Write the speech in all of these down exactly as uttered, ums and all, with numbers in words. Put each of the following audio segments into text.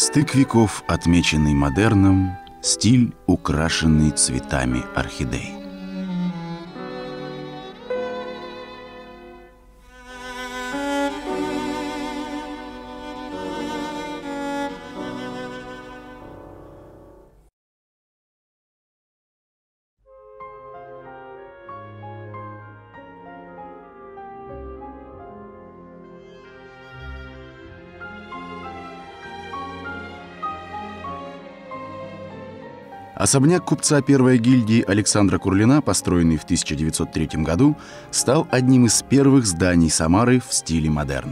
Стык веков, отмеченный модерном, стиль, украшенный цветами орхидей. Особняк купца первой гильдии Александра Курлина, построенный в тысяча девятьсот третьем году, стал одним из первых зданий Самары в стиле модерн.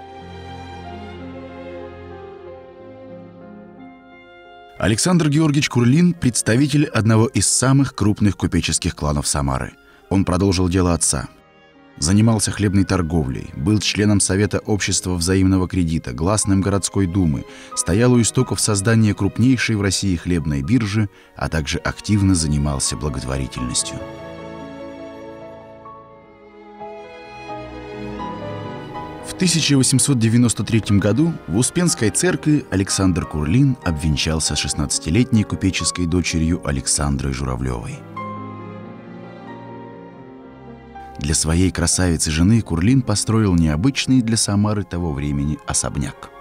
Александр Георгиевич Курлин – представитель одного из самых крупных купеческих кланов Самары. Он продолжил дело отца. Занимался хлебной торговлей, был членом Совета общества взаимного кредита, гласным городской думы, стоял у истоков создания крупнейшей в России хлебной биржи, а также активно занимался благотворительностью. В тысяча восемьсот девяносто третьем году в Успенской церкви Александр Курлин обвенчался с шестнадцатилетней купеческой дочерью Александрой Журавлевой. Для своей красавицы-жены Курлин построил необычный для Самары того времени особняк.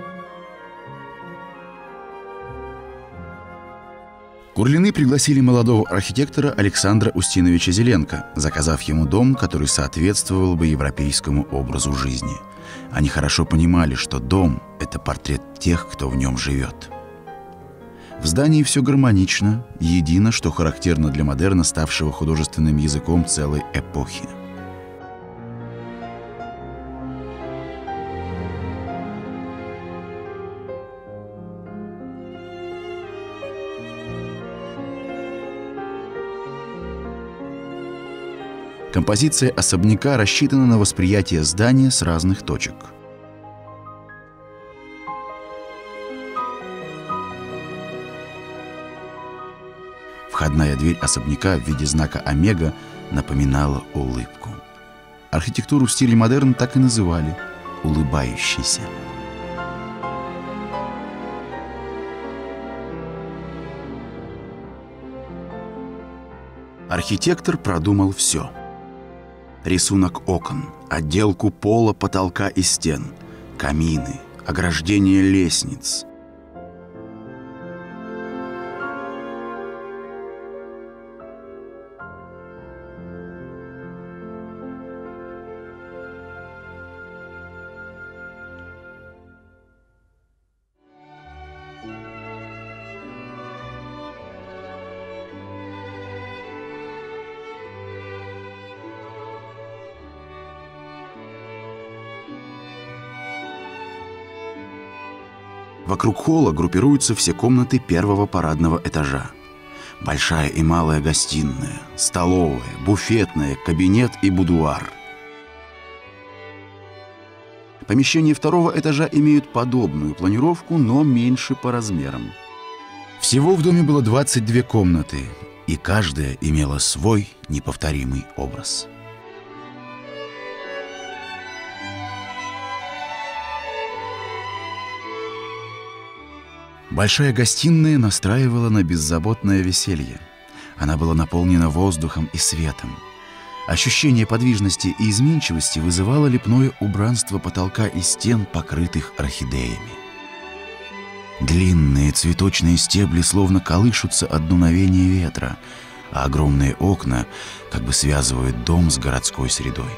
Курлины пригласили молодого архитектора Александра Устиновича Зеленко, заказав ему дом, который соответствовал бы европейскому образу жизни. Они хорошо понимали, что дом – это портрет тех, кто в нем живет. В здании все гармонично, едино, что характерно для модерна, ставшего художественным языком целой эпохи. Композиция особняка рассчитана на восприятие здания с разных точек. Входная дверь особняка в виде знака омега напоминала улыбку. Архитектуру в стиле модерн так и называли – улыбающийся. Архитектор продумал все. Рисунок окон, отделку пола, потолка и стен, камины, ограждение лестниц. Вокруг холла группируются все комнаты первого парадного этажа. Большая и малая гостиная, столовая, буфетная, кабинет и будуар. Помещения второго этажа имеют подобную планировку, но меньше по размерам. Всего в доме было двадцать две комнаты, и каждая имела свой неповторимый образ. Большая гостиная настраивала на беззаботное веселье. Она была наполнена воздухом и светом. Ощущение подвижности и изменчивости вызывало лепное убранство потолка и стен, покрытых орхидеями. Длинные цветочные стебли словно колышутся от дуновения ветра, а огромные окна как бы связывают дом с городской средой.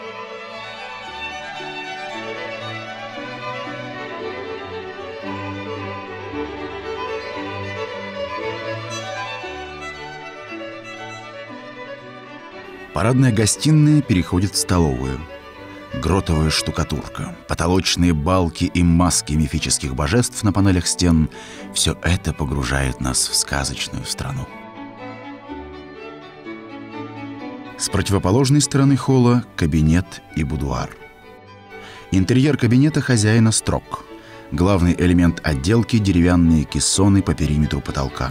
Парадная гостиная переходит в столовую. Гротовая штукатурка, потолочные балки и маски мифических божеств на панелях стен – все это погружает нас в сказочную страну. С противоположной стороны холла – кабинет и будуар. Интерьер кабинета хозяина строг. Главный элемент отделки – деревянные кессоны по периметру потолка.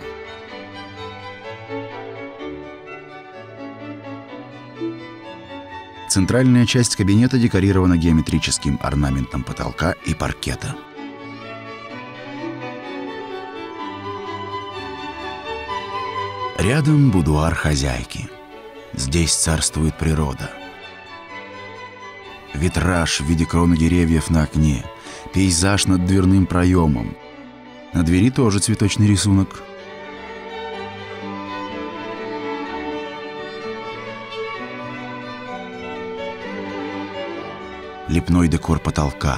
Центральная часть кабинета декорирована геометрическим орнаментом потолка и паркета. Рядом будуар хозяйки. Здесь царствует природа. Витраж в виде кроны деревьев на окне, пейзаж над дверным проемом. На двери тоже цветочный рисунок. Лепной декор потолка.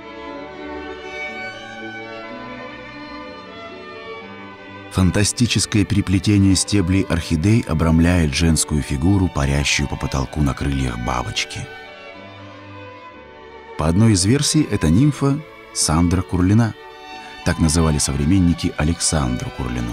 Фантастическое переплетение стеблей орхидей обрамляет женскую фигуру, парящую по потолку на крыльях бабочки. По одной из версий, это нимфа Сандра Курлина. Так называли современники Александру Курлину.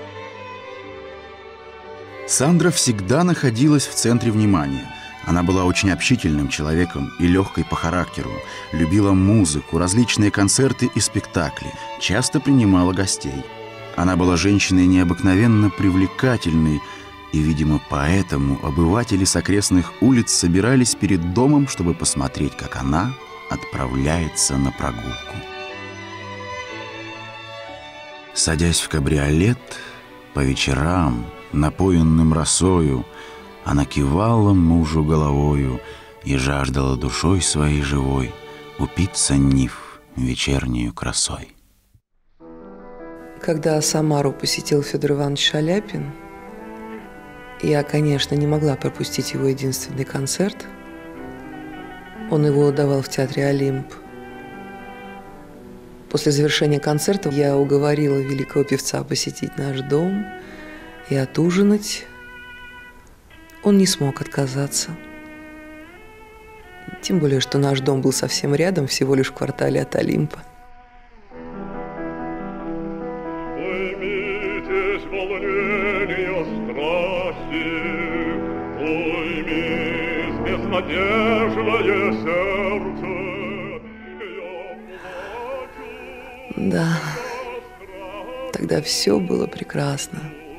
Сандра всегда находилась в центре внимания. Она была очень общительным человеком и легкой по характеру, любила музыку, различные концерты и спектакли, часто принимала гостей. Она была женщиной необыкновенно привлекательной, и, видимо, поэтому обыватели с окрестных улиц собирались перед домом, чтобы посмотреть, как она отправляется на прогулку. Садясь в кабриолет, по вечерам, напоенным росою, она кивала мужу головою и жаждала душой своей живой упиться нив вечернею красой. Когда Самару посетил Федор Иванович Шаляпин, я, конечно, не могла пропустить его единственный концерт. Он его давал в театре «Олимп». После завершения концерта я уговорила великого певца посетить наш дом и отужинать. Он не смог отказаться. Тем более, что наш дом был совсем рядом, всего лишь в квартале от Олимпа. Да, тогда все было прекрасно.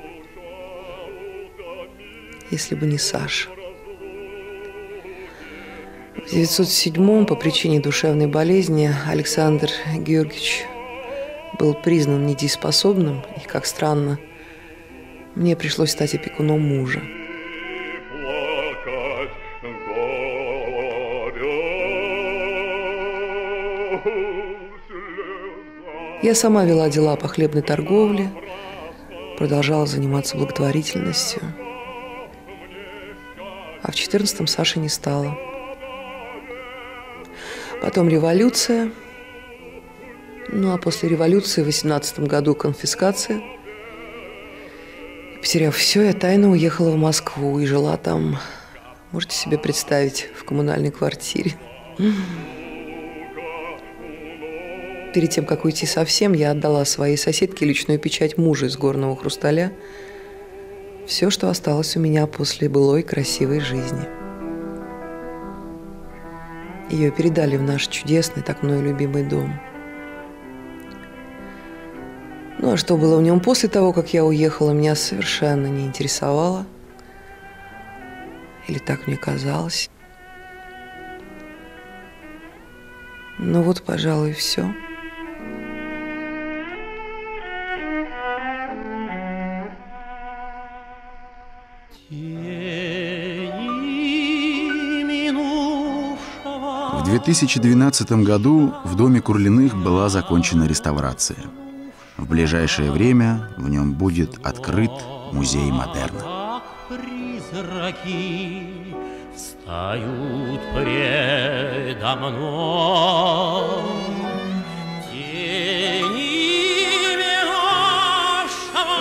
Если бы не Саша. В девятьсот седьмом по причине душевной болезни Александр Георгиевич был признан недееспособным, и, как странно, мне пришлось стать опекуном мужа. Я сама вела дела по хлебной торговле, продолжала заниматься благотворительностью. А в четырнадцатом Саши не стало. Потом революция. Ну, а после революции в восемнадцатом году конфискация. Потеряв все, я тайно уехала в Москву и жила там, можете себе представить, в коммунальной квартире. Перед тем, как уйти совсем, я отдала своей соседке личную печать мужа из горного хрусталя. Все, что осталось у меня после былой красивой жизни. Ее передали в наш чудесный, так мною любимый дом. Ну, а что было в нем после того, как я уехала, меня совершенно не интересовало. Или так мне казалось. Ну вот, пожалуй, все. В две тысячи двенадцатом году в доме Курлиных была закончена реставрация. В ближайшее время в нем будет открыт музей модерна. Призраки встают предо мной, тени минувшего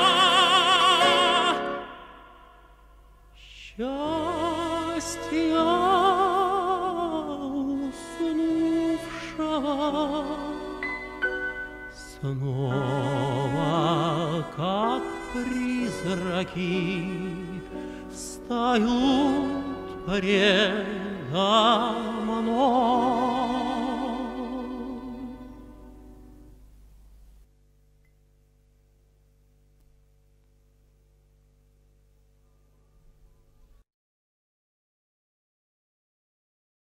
счастья уснувшего. Снова, как призраки, встают предо мной.